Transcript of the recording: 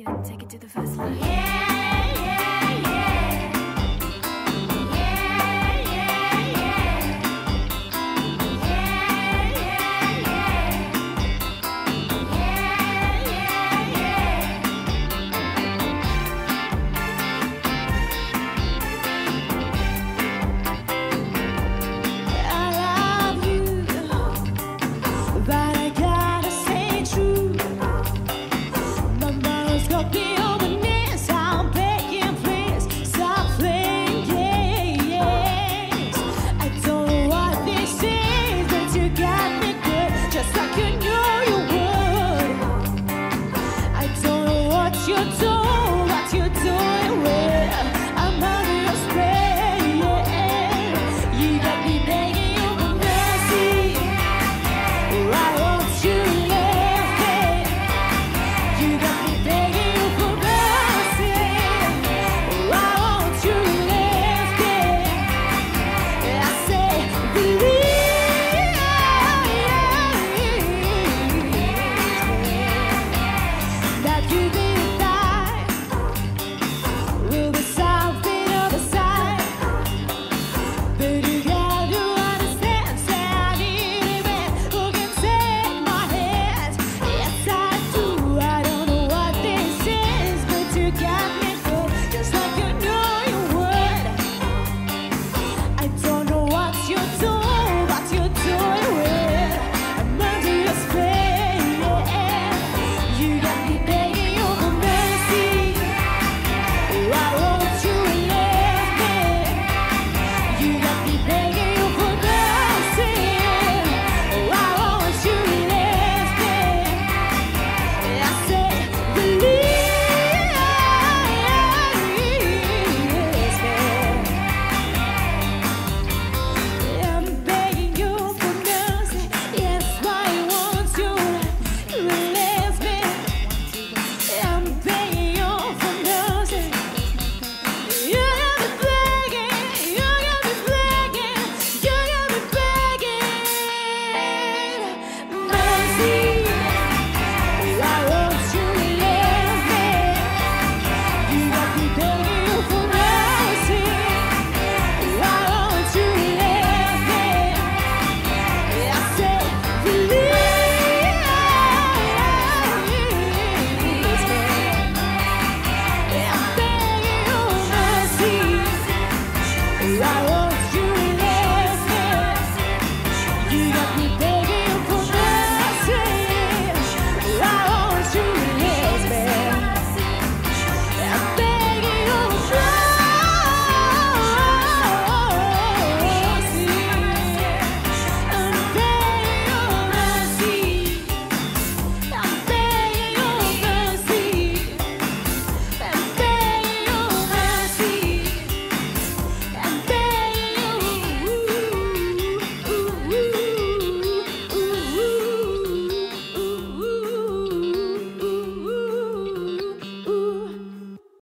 take it to the first line. Yeah, yeah, yeah. Yeah, yeah, yeah. Yeah, yeah, yeah. Yeah, yeah, yeah. I love you, but I gotta stay true. My mind's got the openness. I'm begging, please stop playing games. I don't know what this is, but you got me good, just like you knew you would. I don't know what you're doing.